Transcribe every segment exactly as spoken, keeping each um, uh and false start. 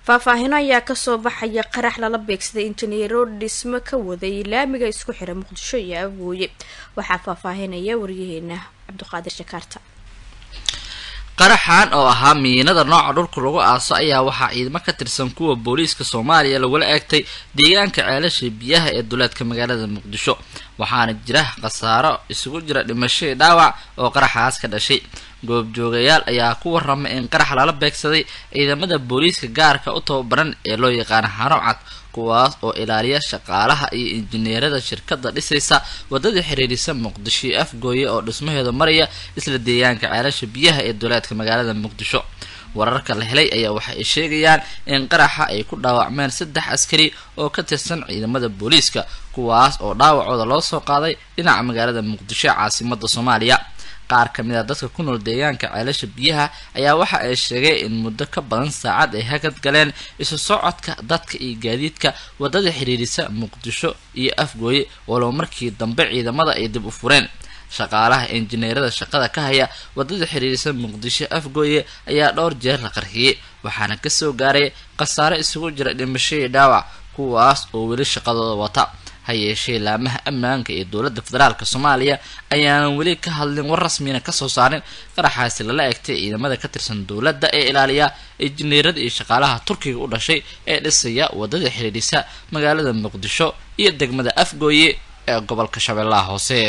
faahfaahino ayaa kasoo baxaya qarax lala beegsaday injineero dhismo ka waday laamiga isku xira Muqdisho iyo Afgooye. waxaa faahfaahinaya wariyaheena Cabduqaadir Shakaarta. qaraxan oo ahaa miinada nooca dhulka lagu aaso ayaa waxaa ciidamo ka tirsan kuwa booliiska Soomaaliya lagu eegtay deegaanka ceelasha biyaha ee duleedka magaalada Muqdisho, waxaana jira khasaaro isugu jira dhimasho iyo dhaawac oo qaraxaas ka dhashay. goobjoogayaal ayaa ku waramay in qarax lala beegsaday ciidamada booliiska gaarka u tababaran ee loo yaqaan Haramcad, kuwaas oo ilaaliya shaqaalaha iyo injineerada shirkadda dhisaysa wadada xiriirisa Muqdisho iyo Afgooye oo dhismaheedu maraya isla deegaanka ceelasha biyaha ee duleedka magaalada Muqdisho. wararka la helay ayaa waxa ay sheegayaan in qaraxa ay ku dhaawacmeen saddex askari oo ka tirsan ciidamada booliiska, kuwaas oo dhaawacooda loo soo qaaday dhinaca magaalada Muqdisho caasimadda Soomaaliya. qaar kamid ah dadka ku nool deegaanka ceelasha biyaha ayaa waxa ay sheegay in muddo ka badan saacad ay hagad galeen isu socodka dadka iyo gaadiidka wadada xiriirisa Muqdisho iyo Afgooye, walow markii dambe ciidamada ay dib u fureen. shaqaalaha injineerada shaqada ka haya wadada xiriirisa Muqdisho Afgooye ayaa dhowr jeer la qarxiyay, waxaana ka soo gaaray khasaare isugu jira dhimasho iyo dhaawac, kuwaas oo weli shaqadooda wata. hayeeshee laamaha ammaanka ee dowladda federaalka Soomaaliya ayaan weli ka hadlin war rasmiina ka soo saarin qaraxaasi lala eegtay ciidamada ka tirsan dowladda ee ilaaliya injineerada iyo shaqaalaha Turkiga u dhashay ee dhisaya wadada xiriirisa magaalada Muqdisho iyo degmada Afgooye ee gobolka Shabeellaha Hoose.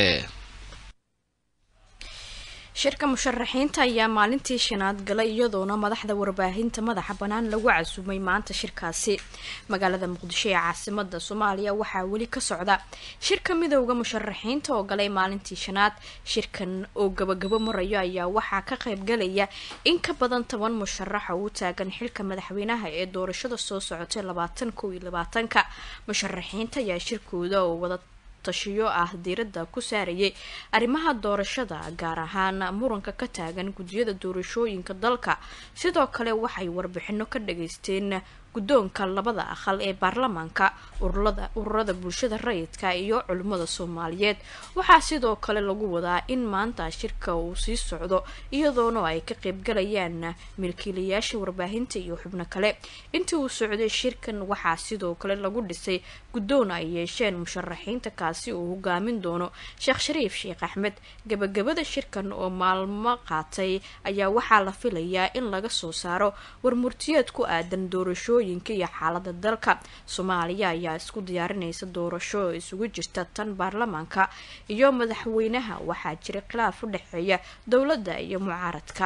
shirka musharaxiinta ayaa maalintii shanaad galay iyadoona madaxda warbaahinta madaxa banaan lagu casuumay maanta shirkaasi. magaalada Muqdisho ee caasimadda Soomaaliya waxaa weli ka socda shirka midowga musharaxiinta oo galay maalintii shanaad. shirkan oo gabagabo marayo ayaa waxaa ka qayb galaya in ka badan toban musharax oo u taagan xilka madaxweynaha ee doorashada soo socotay labaatan kow iyo labaatanka. musharaxiinta ayaa shirkooda oo wada tashiyo ah diiradda ku saarayay arrimaha doorashada, gaar ahaan muranka ka taagan gudiyada doorashooyinka dalka. sidoo kale waxay warbixino ka dhageysteen guddoonka labada aqal ee baarlamaanka, ururada ururada bulshada rayidka iyo culimada Soomaaliyeed. waxaa sidoo kale lagu wadaa in maanta shirka uu sii socdo iyadoona ay ka qayb galayaan milkiilayaasha warbaahinta iyo xubno kale. intii uu socday shirkan waxaa sidoo kale lagu dhisay guddoon ay yeesheen musharaxiinta kaasi uu hogaamin doono Sheekh Shariif Sheekh Axmed. gabagabada shirkan oo maalmo qaatay ayaa waxaa la filayaa in laga soo saaro warmurtiyeed ku aadan doorasho iyo xaaladda dalka. Soomaaliya ayaa isku diyaarinaysa doorasho isugu jirta tan baarlamaanka iyo madaxweynaha, waxaa jira khilaaf u dhaxeeya dowladda iyo mucaaradka.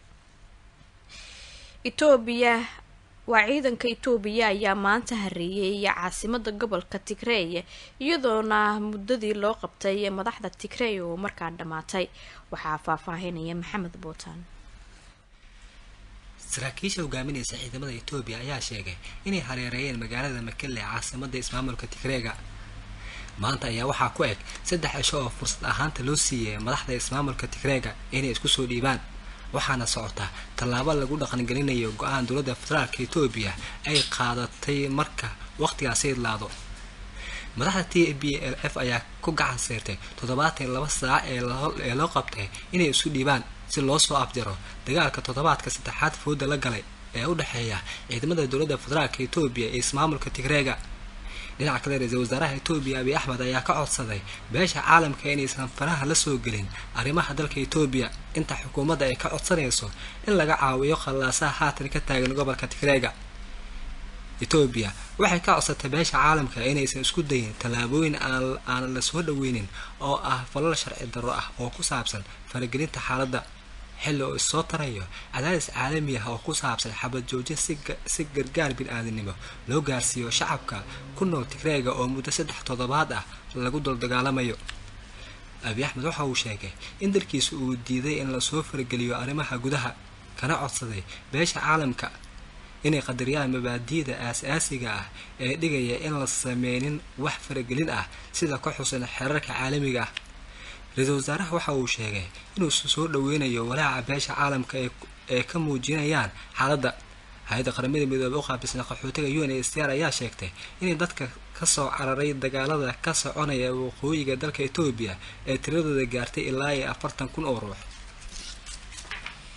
Itoobiya waa ciidanka Itoobiya ayaa maanta hareeyay caasimadda gobolka Tigray iyadoona muddadii loo qabtay madaxda Tigray oo markaa dhamaatay. waxaa faahfaahinaya Maxamed Bootaan. saraakiisha hogaaminaysa ciidamada Itoobiya ayaa sheegay inay hareereeyeen magaalada Mekelle caasimadda ismaamulka Tigreega. maanta ayaa waxaa ku eg saddex cisho oo fursad ahaanta loo siiyay madaxda ismaamulka Tigreega inay isku soo dhiibaan, waxaana socota tallaabo lagu dhaqangelinayo go'aan dowladda federaalka Itoobiya ay qaadatay marka waqtigaasi idlaado. madaxda T B L F ayaa ku gacan saartay toddobaatan iyo laba saac ee loo qabtay inay isku dhiibaan si loo soo afjaro dagaalka toddobaadka saddexaad fooda la galay ee u dhaxeeya ciidamada dowladda federaalka Itoobiya iyo ismaamulka Tigreega. dhinaca kale ra'iisul wasaaraha Itoobiya Abiy Ahmed ayaa ka codsaday beesha caalamka inaysan faraha la soo gelin arrimaha dalka Itoobiya inta xukuumadda ay ka codsanayso in laga caawiyo khallaasaha haatan ka taagan gobolka Tigreega. Itoobiya waxay ka codsatay beesha caalamka inaysan isku dayin tallaabooyin aan la soo dhaweynin oo ah falal sharci darro ah oo ku saabsan faragelinta xaaladda, xilli oo soo tarayo cadaadis caalami ah oo ku saabsan xabad joojin si gargaar bini'aadanimo loo gaarsiiyo shacabka ku nool Tigreega oo muddo saddex toddobaad ah lagu dul dagaalamayo. Abiy Ahmed waxa uu sheegay in dalkiisu uu diiday in la soo farageliyo arrimaha gudaha, kana codsaday beesha caalamka inay qadariyaan mabaadi'da aasaasiga ah ee dhigaya in la sameynin wax faragelin ah sida ku xusan xeerarka caalamiga ah. ra'iisul wasaaraha waxa uu sheegay inuu soo dhaweynayo walaaca beesha caalamka ee ka muujinayaan xaaladda. hay'adda qaramada midoobay oo qaabilsan qaxootiga U N H C R ayaa sheegtay in dadka ka soo cararay dagaalada ka soconaya waqooyiga dalka Itoobiya ee tiradooda gaartay ilaa afartan kun oo ruux.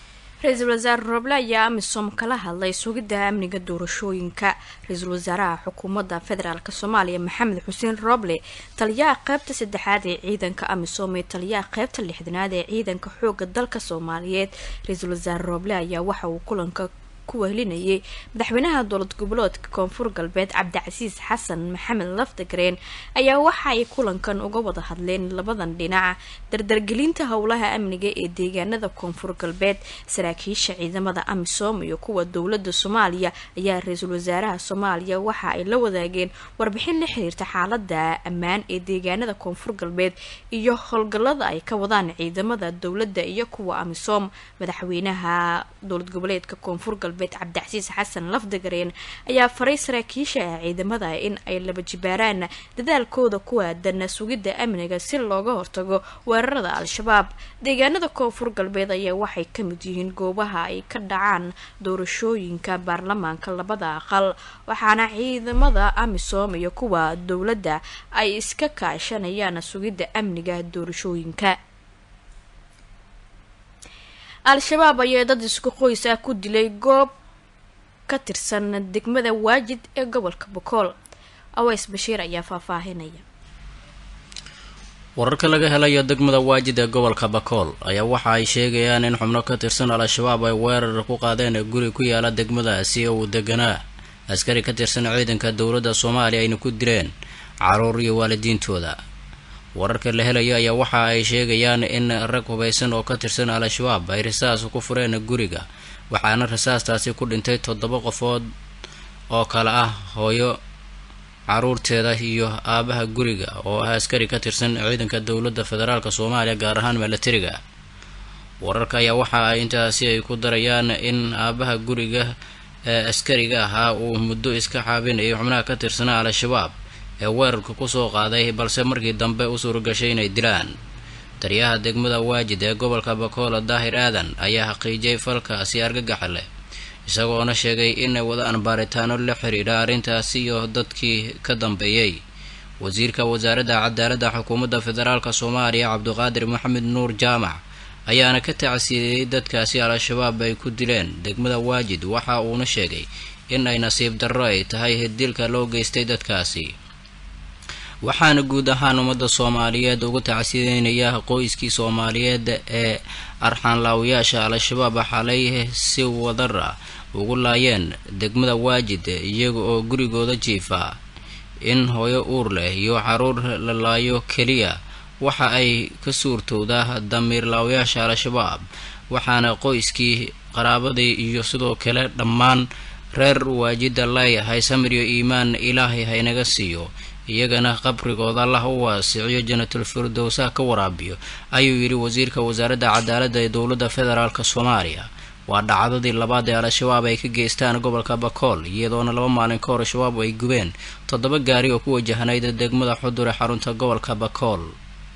ra-iisul wasaare Roble ayaa amisom kala hadlay sugidda amniga doorashooyinka. ra-iisul wasaaraha xukuumadda federaalk Soomaaliya Maxamed Xuseen Roble, taliyaha qaybta saddexaad ee ciidanka amisom ee taliyaha qaybta lixdanaad ee ciidanka xoogga dalka Soomaaliyeed. ra-iisul wasaare Roble ayaa waxa uu kulanka ku wehelinayay madaxweynaha dowlad goboleedka koonfur galbeed Cabdicasiis Xasan Maxamed Laftagareen ayaa waxa ay kulankan uga wada hadleen labadan dhinac dardargelinta howlaha amniga ee deegaanada koonfur galbeed. saraakiisha ciidamada amisom iyo kuwa dowladda Soomaaliya ayaa ra-iisul wasaaraha Soomaaliya waxa ay la wadaageen warbixin la xiriirta xaaladda ammaan ee deegaanada koonfur galbeed iyo howlgallada ay ka wadaan ciidamada dowladda iyo kuwa amisom. madaxweynaha dowlad goboleedka koonfur galbeed Cabdicasiis Xasan Laftagareen ayaa faray saraakiisha ciidamada in ay laba jibaaraan dadaalkooda ku aadan sugidda amniga si looga hortago weerarada al-shabaab. deegaanada koonfur galbeed ayaa waxay ka mid yihiin goobaha ay ka dhacaan doorashooyinka baarlamaanka labada aqal, waxaana ciidamada amisom iyo kuwa dowladda ay iska kaashanayaan sugidda amniga doorashooyinka. al-shabaab ayaa dad isku qoys ah ku dilay goob ka tirsan degmada Waajid ee gobolka Bokool. Aways Bashiir ayaa faahfaahinaya. wararka laga helayo degmada Waajid ee gobolka Bokool ayaa waxa ay sheegayaan in xubno ka tirsan al-shabaab ay weerar ku qaadeen guri ku yaala degmadaasi oo uu deganaa askari ka tirsan ciidanka dowladda Soomaaliya ay ku dileen caruur iyo waalidiintooda. wararka la helayo ayaa waxa ay sheegayaan in rag hubeysan oo ka tirsan al-shabaab ay rasaas ku fureen guriga, waxaana rasaastaasi ku dhintay toddoba qofood oo kala ah hooyo, caruurteeda iyo aabaha guriga oo ah askari ka tirsan ciidanka dowladda federaalk Soomaaliya gaar ahaan militariga. wararka ayaa waxa ay intaasi ay ku darayaan in aabaha guriga ee askariga ahaa uu muddo iska caabinayay xubnaha ka tirsan al-shabaab ee weerarka ku soo qaaday, balse markii dambe u suuragashay inay dilaan. taliyaha degmada Waajid ee gobolka Bokool Daahir Aadan ayaa xaqiijiyay falkaasi argagax leh, isagoona sheegay in wadaan baaritaano la xiriira arrintaasi iyo dadkii ka dambeeyay. wasiirka wasaaradda cadaaladda xukuumadda federaalk Soomaaliya Cabdiqaadir Maxamed Nuur Jaamac ayaana ka tacsiiyay dadkaasi al-shabaab ay ku dileen degmada Waajid, waxa uuna sheegay in ay nasiib darro ay tahay dilka loo geystay dadkaasi. waxaana guud ahaan ummadda Soomaaliyeed ugu tacsiyeynaya qoyskii Soomaaliyeed ee arxaanlaawayaasha al-shabaab xalay si wadar ah ugu laayeen degmada Waajid iyaga oo gurigooda jiifa. in hooyo uur leh iyo caruur la laayo kaliya waxa ay ka suurtowdaa damiir laawayaasha al-shabaab, waxaana qoyskii qaraabadii iyo sidoo kale dhammaan reer Waajid leeyahay samir iyo iimaan Ilaahay haynaga siiyo, iyagana qabrigooda Allah u waasiciyo jannatul firdaws ka waraabiyo, ayuu yiri wasiirka wasaaradda cadaaladda ee dowladda federaalk Soomaaliya. waa dhacdadii labaad ee al-shabaab ay ka geystaan gobolka Bokool, iyadoona laba maalin ka hor shabaab ay gubeen toddoba gaari oo ku wajahnayd degmada Xudur ee xarunta gobolka Bokool.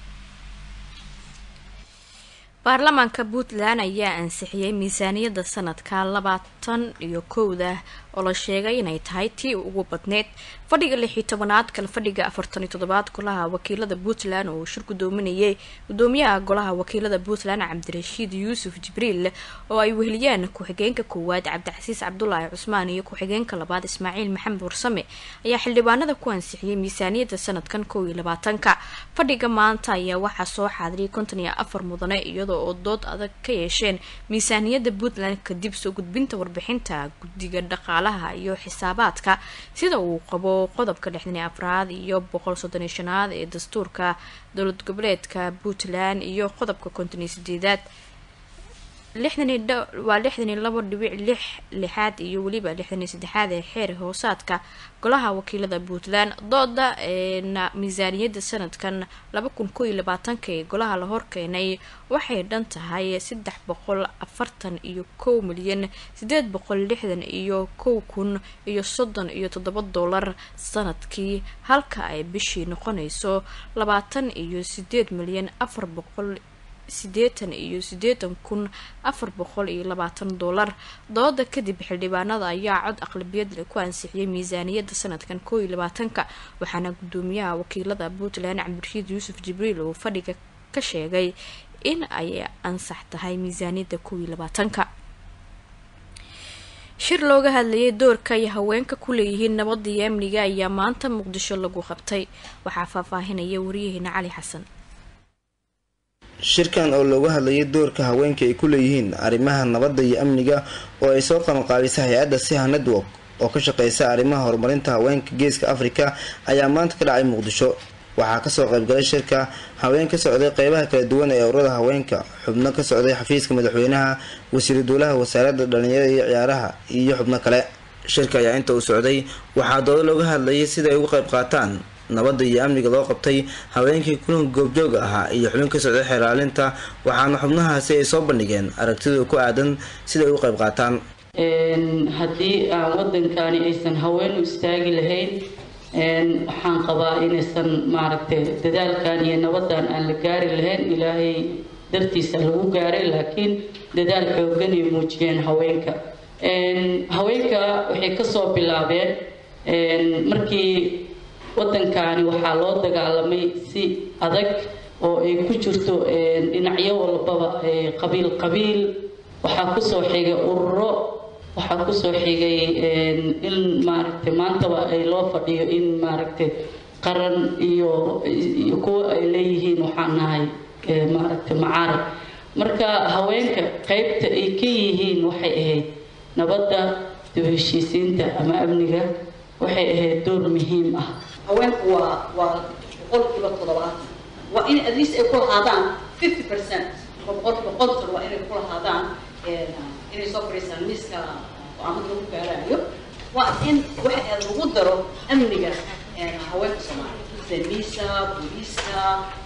baarlamaanka Puntland ayaa ansixiyay miisaaniyadda sanadka labaatan iyo kowda oo la sheegay inay tahay tii ugu badneed. fadhiga lix iyo tobanaad kala fadhiga afartan iyo toddobaad golaha wakiilada Puntland oo shir gudoominayay gudoomiyaha golaha wakiilada Puntland Cabdirashiid Yuusuf Jibriil oo ay weheliyeen ku-xigeenka koowaad Cabdicasiis Cabdullaahi Cusmaan iyo ku-xigeenka labaad Ismaaciil Maxamed Warsame ayaa xildhibaanada ku ansixiyay miisaaniyadda sanadkan kow iyo labaatanka. fadhiga maanta ayaa waxaa soo xaadiriyay konton iyo afar mudane iyadoo oo dood adag ka yeesheen miisaaniyadda Puntland kadib soo gudbinta warbixinta guddiga dhaqaalaha iyo xisaabaadka sida uu qabo qodobka lixdan iyo afraad iyo boqol soddon iyo shanaad ee dastuurka dowlad goboleedka Puntland iyo qodobka konton iyo sideedaad lixdan waa lixdan iyo labo dhibic lix lixaad iyo waliba lixdan iyo saddexaad ee xeer hoosaadka golaha wakiilada Puntland. dooda ee miisaaniyadda sanadkan laba kun iyo labaatanka ee golaha la horkeenay waxay dhan tahay saddex boqol afartan iyo kow milyan sideed boqol lixdan iyo kow kun iyo soddon iyo toddoba dollar sanadkii, halka ay bishii noqonayso labaatan iyo sideed milyan afar boqol sideetan iyo sideetan kun afar boqol iyo labaatan dollar. dooda kadib xildhibaanada ayaa cod aqlabiyad leh ku ansixiyay miisaaniyadda sanadkan kow iyo labaatanka, waxaana gudoomiyaha wakiilada Puntland Cabdirashiid Yuusuf Jibriil uu fadhiga ka sheegay in ay ansax tahay miisaaniyadda kow iyo labaatanka. shir looga hadlayay doorka ay haweenka ku leeyihiin nabadda iyo amniga ayaa maanta muqdisho lagu qabtay. waxaa faahfaahinaya wariyaheena cali xasan. shirkan oo looga hadlayay doorka haweenka ay ku leeyihiin arrimaha nabadda iyo amniga oo ay soo qabanqaabisay hay-adda Siha Network oo ka shaqeysa arrimaha horumarinta haweenka geeska Afrika ayaa maanta ka dhacay muqdisho. waxaa kasoo qaybgalay shirka haween ka socday qeybaha kala duwan ee ururada haweenka, xubno ka socday xafiiska madaxweynaha, wasiir dowlaha wasaaradda dhalinyarada iyo ciyaaraha iyo xubno kale. shirka ayaa inta uu socday waxaa doodo looga hadlayay sida ay uga qayb qaataan nabadda iyo amniga loo qabtay haweenkii kulanka goobjooga ahaa iyo xubin ka socday xeeraalinta, waxaana xubnahaasi ay soo bandhigeen aragtidooda ku aadan sida ay uga qayb qaataan. haddii aan wadankani aysan haween u istaagi lahayn waxaan qabaa inaysan maaragtay dadaalkan iyo nabadan aan la gaari lahayn. ilaahay dartiisa lagu gaaray, laakiin dadaal xoogan ay muujiyeen haweenka. haweenka waxay kasoo bilaabeen markii wadankani waxaa loo dagaalamay si adag oo ay ku jirto dhinacyo walbaba qabiil qabiil. waxaa kusoo xigay ururo, waxaa kusoo xigay in maaragtay maantaba ay loo fadhiyo in maaragtay qaran iyo kuwa ay leeyihiin waxaan nahay maaragtay macaarad. marka haweenka qaybta ay ka yihiin waxay ahayd nabadda, dib u heshiisiinta ama amniga, waxay ahayd door muhiim ah. haweenku waa waa boqolkiiba toddobaatan, waa in at least ay ku lahaadaan fifty percent oo boqolkiiba konton waa inay ku lahaadaan inay soo fadhiistaan miiska go'aamada lagu gaarayo. waa in waxa lagu daro amniga haweenka Soomaaliya sida miisa, booliiska,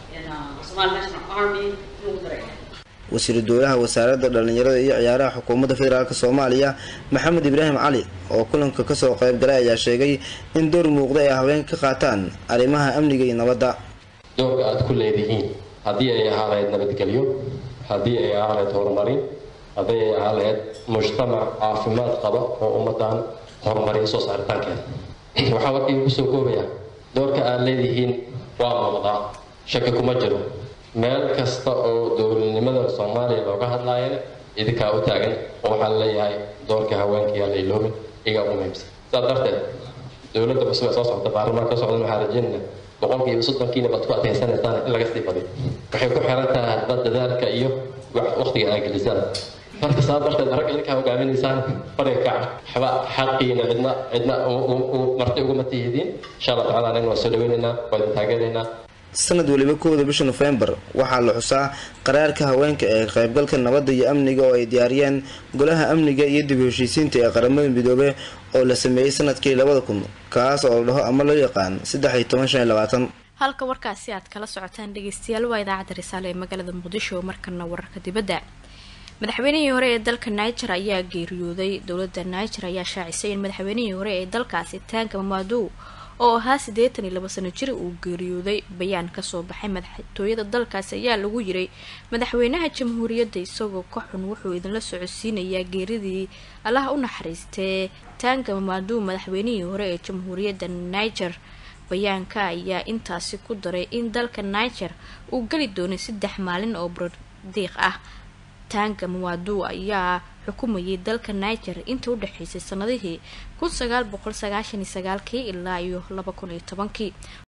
Somali National Army lagu daray. wasiir dowlaha wasaaradda dhalinyarada iyo ciyaaraha xukuumadda federaalka Soomaaliya Maxamed Ibraahim Cali oo kulanka ka soo qayb galay ayaa sheegay in door muuqda ay haweenka ka qaataan arrimaha amniga iyo nabadda. doorka aad ku leedihiin haddii ay ahaaleed nabadgelyo, haddii ay ahaaleed horumarin, haddii ay ahaaleed mujtamac caafimaad qaba oo ummadan horumarin soo saaritaankeeda. waxaa warkii ugu soo koobaya doorka aad leedihiin waa muuqdaa, shaki kuma jiro. meel kasta oo dowladnimada Soomaaliya looga hadlayo idinkaa u taagan oo waxaa leeyahay doorka haweenka yaa la iloobin iga ugu muhiimsan. sidaa darteed dowladda cusub ee soo socda baarlamaanka soo socda waxaa rajaynaynaa boqolkiiba soddonkiina baad ku adkaysanaysaan in laga sii badiyo. waxay ku xiran tahay hadba dadaalka iyo waqtiga aad gelisaan. marka saa darteed rag idinkaa hogaaminaysaan fariga kaca waxba xaqiina cidna cidna marti uguma tihidiin. insha allah tacaala nin waa soo dhaweynaynaa, waa idin taageeraynaa. sanad waliba kowda bisha November waxaa la xusaa qaraarka haweenka ee qaybgalka nabadda iyo amniga oo ay diyaariyeen golaha amniga iyo dib u heshiisiinta ee qaramada midoobay oo la sameeyay sanadkii labada kun, kaas oo la dhaho ama loo yaqaan saddex iyo toban shan iyo labaatan. halka warkaasi aad kala socotaan dhageystayaal waa idaacadda Risaale ee magaalada Muqdisho. markana wararka dibadda. madaxweynihii hore ee dalka Niger ayaa geeriyooday. dowladda Niger ayaa shaacisay in madaxweynihii hore ee dalkaasi Tanga Mamadou oo ahaa siddeetan iyo laba sano jir uu geeriyooday. bayaan kasoo baxay madaxtooyada dalkaasi ayaa lagu yiray madaxweynaha jamhuuriyadda isagoo ka xun wuxuu idinla socodsiinayaa geeridii allaha u naxariistee Tanga Mamadou, madaxweynihii hore ee jamhuuriyadda Niger. bayaanka ayaa intaasi ku daray in dalka Niger uu gali doonay saddex maalin oo barodiiq ah. Tanga Mamadou ayaa xukumayay dalka Niger inta u dhaxaysay sanadihii kun sagaal boqol sagaashan iyo sagaal ilaa iyo laba kun iyo toban.